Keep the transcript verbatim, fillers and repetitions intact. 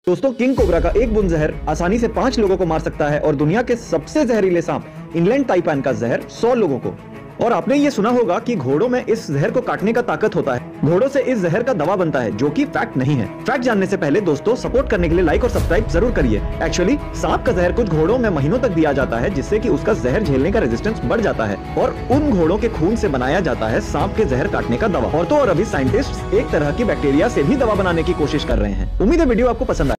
दोस्तों, king cobra का एक बूंद जहर आसानी से पांच लोगों को मार सकता है और दुनिया के सबसे जहरीले सांप इंग्लैंड ताइपान का जहर सौ लोगों को। और आपने ये सुना होगा कि घोड़ों में इस जहर को काटने का ताकत होता है। घोड़ों से इस जहर का दवा बनता है, जो कि फैक्ट नहीं है। फैक्ट जानने से पहले दोस्तों, सपोर्ट करने के लिए लाइक और सब्सक्राइब जरूर करिए। एक्चुअली सांप का जहर कुछ घोड़ों में महीनों तक दिया जाता है, जिससे कि उसका जहर झेलने का रेजिस्टेंस बढ़ जाता है और उन घोड़ों के खून से बनाया जाता है सांप के जहर काटने का दवा। और तो और अभी साइंटिस्ट एक तरह की बैक्टीरिया से भी दवा बनाने की कोशिश कर रहे हैं। उम्मीद है वीडियो आपको पसंद आए।